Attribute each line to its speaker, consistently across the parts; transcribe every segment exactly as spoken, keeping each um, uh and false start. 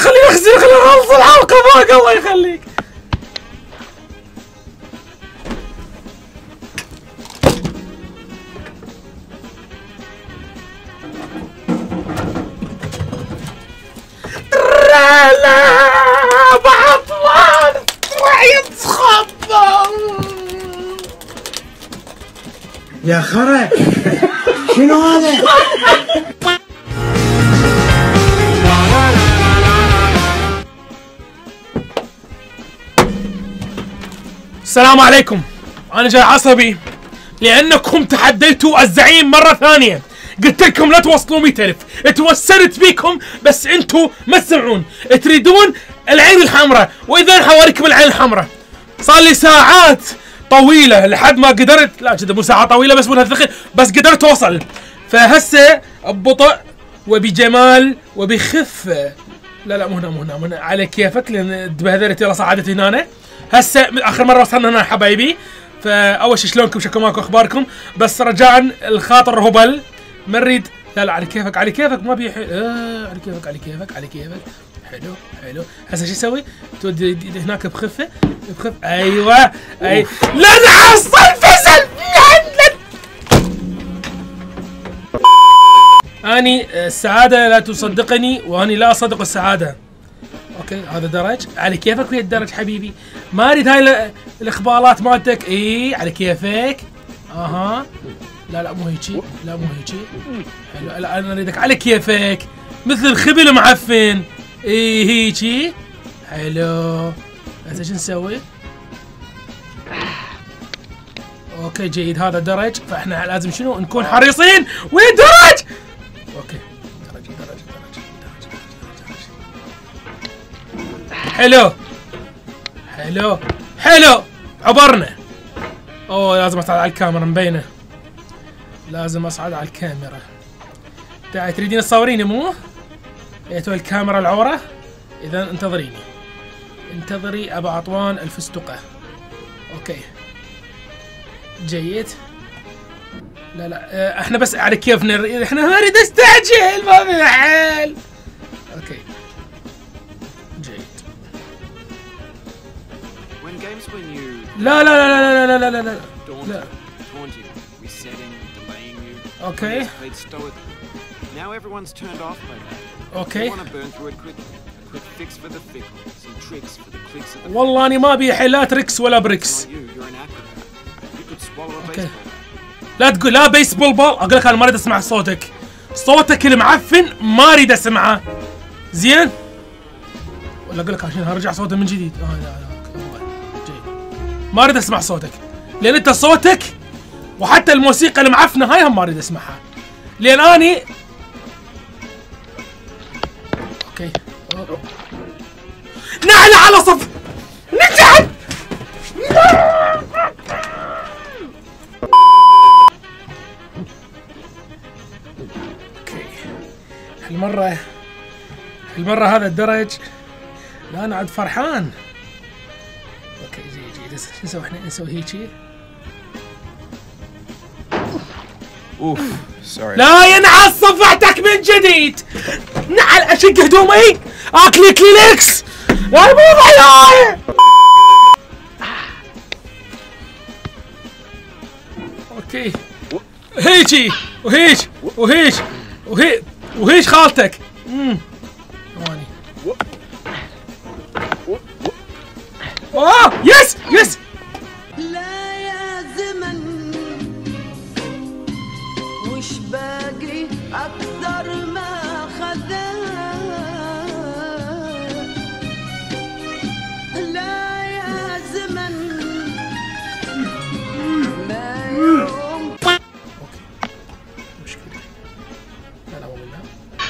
Speaker 1: خليني اغسل خليني اخلص الحلقه فوق الله يخليك. لا ابو عطوان راح يتخبى
Speaker 2: يا خرا شنو هذا؟
Speaker 1: السلام عليكم. انا جاي عصبي لانكم تحديتوا الزعيم مره ثانيه. قلت لكم لا توصلوا مئة ألف، توسلت بيكم بس انتم ما تسمعون، تريدون العين الحمراء، واذا حواريكم العين الحمراء. صار لي ساعات طويله لحد ما قدرت، لا كذا مو ساعه طويله بس مو هالثقيل، بس قدرت اوصل. فهسه ببطء وبجمال وبخفه. لا لا مو هنا مو هنا, مو هنا. على كيفك لان تبهذلت يلا صعدت هنا. هسه اخر مره وصلنا هنا حبايبي. فاول شيء شلونكم شكو ماكو اخباركم؟ بس رجاء الخاطر هبل ما نريد. لا لا على كيفك على كيفك ما بيح آه على كيفك على كيفك على كيفك. حلو حلو. هسه شو اسوي؟ تودي هناك بخفه بخف. ايوه اي لا نحصل فزل. اني السعاده لا تصدقني واني لا اصدق السعاده. اوكي هذا درج على كيفك ويا الدرج حبيبي. ما اريد هاي الاخبارات مالتك. اي على كيفك. اها لا لا مو هيجي، لا مو هيجي. حلو لا انا اريدك على كيفك مثل الخبل معفن. اي هيجي حلو. هسه شو نسوي؟ اوكي جيد هذا درج. فاحنا لازم شنو نكون حريصين. وين درج؟ اوكي درج درج درج درج درج درج. حلو حلو حلو عبرنا. اوه لازم اصعد على الكاميرا مبينه. لازم اصعد على الكاميرا. تعي تريدين تصوريني مو؟ ايتو الكاميرا العوره؟ اذا انتظريني. انتظري ابو عطوان الفستقه. اوكي جيد. لا لا اه احنا بس على كيفنا، احنا ما نريد نستعجل ما في حل. اوكي جيد. لا لا لا لا لا لا لا لا لا. اوكي اوكي والله اني ما ابي حيلات ريكس ولا بريكس. اوكي لا تقول لا بيسبول بول. اقول لك انا ما اريد اسمع صوتك، صوتك المعفن ما اريد اسمعه. زين ولا اقول لك عشان هرجع صوته من جديد. اه لا لا جيد. ما اريد اسمع صوتك لان انت صوتك وحتى الموسيقى المعفنه هاي هم ما اريد اسمعها لان اني. اوكي نعلى على صف نجحت. اوكي هالمره هالمره هذا الدرج. لا انا عاد فرحان. اوكي جي جي شو نسوي احنا؟ نسوي هيجي.
Speaker 3: اوف سوري.
Speaker 1: لا ينعس صفعتك من جديد. نعل اشق هدومي اكلي كلينكس. لا مو ضياع. اوكي هيجي وهيج وهيج وهي وهيج خالتك. امم ثواني. اوه يس يس.
Speaker 4: لا يا زمن وش باقي اكثر ما خذاه. لا يا زمن ما يوم.
Speaker 1: اوكي مشكلة. لا لا والله.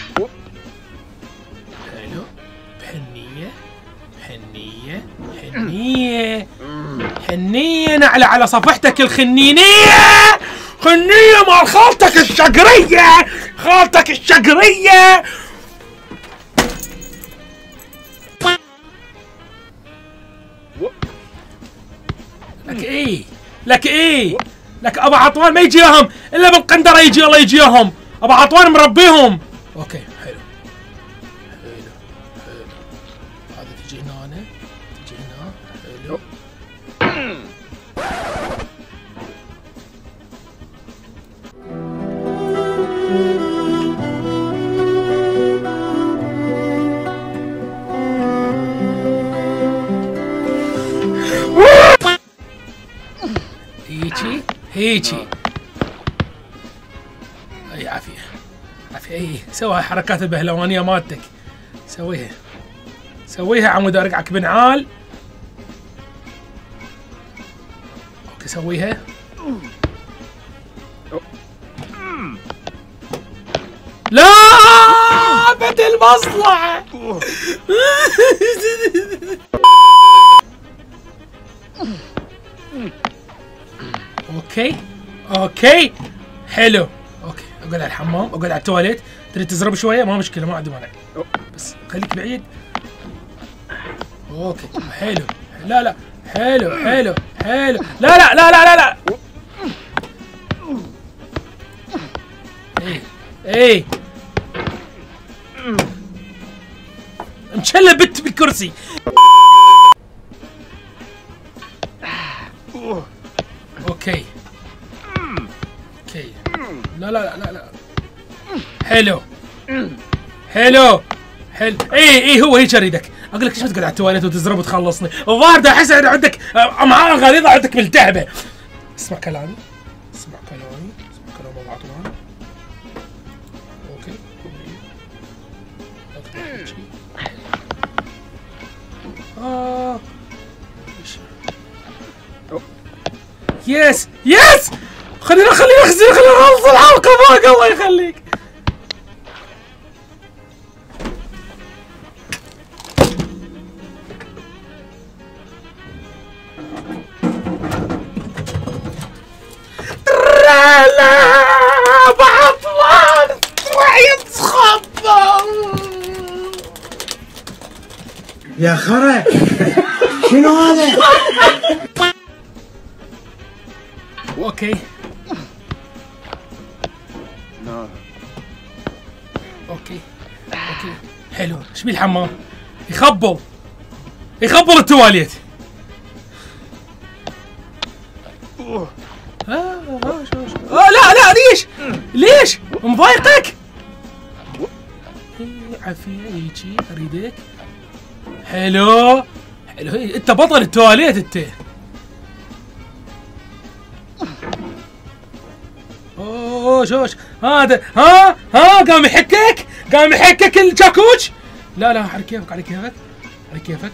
Speaker 1: حلو بحنية بحنية حنية حنية. نعلى على صفحتك الخنينية. خنية مال خالتك الشقرية. خالتك الشقرية. لك ايه لك ايه لك ابو عطوان ما يجيهم الا بالقندره. يجي الله يجيهم. ابو عطوان مربيهم. اوكي حلو حلو حلو هذا تجي هنا أنا تجي هنا حلو. هيجي هيجي اي عافية عافية. اي سوي حركات البهلوانية مالتك، سويها سويها عمود ارقعك بنعال. اوكي سويها. لا بت المصلحة. اوكي اوكي حلو. اوكي اقعد على الحمام، اقعد على التواليت. تريد تزرب شويه ما مشكله، ما عندي مانع، بس خليك بعيد. اوكي حلو. لا لا حلو حلو حلو. لا لا لا لا لا لا. اي اي مشلة بت بالكرسي. اوكي اوكي. لا لا لا لا. حلو حلو حلو. اي اي هو هيك اريدك. اقول لك ايش بتقعد على التواليت وتزرب وتخلصني؟ الظاهر ده احس عندك امعاء غليظه عندك ملتهبه. اسمع كلامي اسمع كلامي اسمع كلام ابو عطوان. اوكي اه يس يس. خلينا خلينا خلينا خلينا نخلص الحلقة فوق. الله يخليك. لا بعطلان تروح يتخبى
Speaker 2: يا خرا شنو هذا؟
Speaker 1: اوكي اوكي اوكي حلو. ايش بيه الحمام؟ يخبل يخبل التواليت. آه آه شو شو. آه لا لا ليش؟ ليش؟ مضايقك؟ عافية هيجي اريدك. حلو حلو. انت بطل التواليت انت. اوه شوش هذا. ها ها قام يحكك قام يحكك الجاكوتش. لا لا على كيفك على كيفك على كيفك.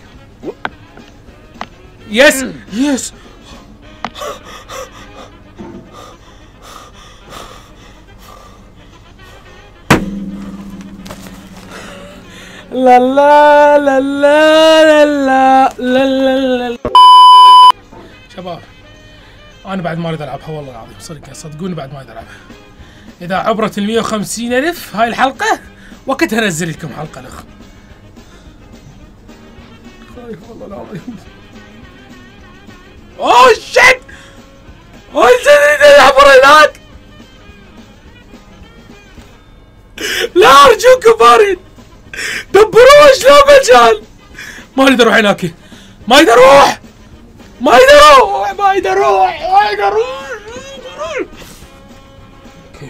Speaker 1: يس يس. لا لا لا لا لا لا لا لا. شباب انا بعد ما اريد العبها والله العظيم صدق صدقوني بعد ما اريد العبها. اذا عبرت ال مية وخمسين الف هاي الحلقه وقتها انزل لكم حلقه الاخ. خايف والله العظيم. اوه شت. اوه اريد اعبر هناك. لا ارجوكم بارد دبروش لا مجال. ما اريد اروح هناك. ما اريد اروح ما اريد اروح ما اريد اروح ما اريد اروح. اوكي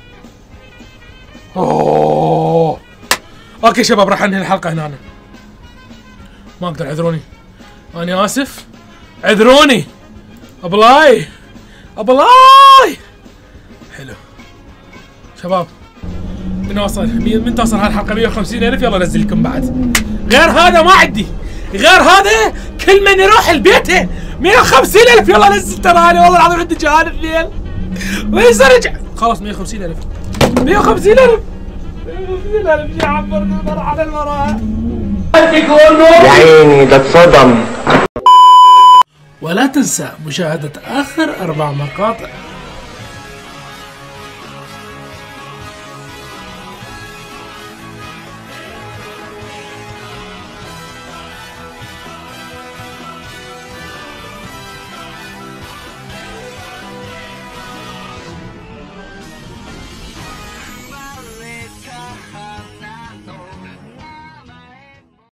Speaker 1: اوه اوكي شباب راح انهي الحلقه هنا. أنا. ما اقدر اعذروني. انا اسف اعذروني. ابلاي ابلاي. حلو شباب من وصل من توصل هالحلقه مية وخمسين الف يلا نزل لكم بعد. غير هذا ما عندي. غير هذا كل من يروح لبيته مية وخمسين الف يلا نزل. ترى انا والله العظيم عندي جهال الليل ويصير رجع خلاص مية وخمسين الف مية وخمسين الف مية وخمسين الف. عبرني المرة على المرة.
Speaker 5: يا عيني ده اتصدم.
Speaker 1: ولا تنسى مشاهدة آخر أربع مقاطع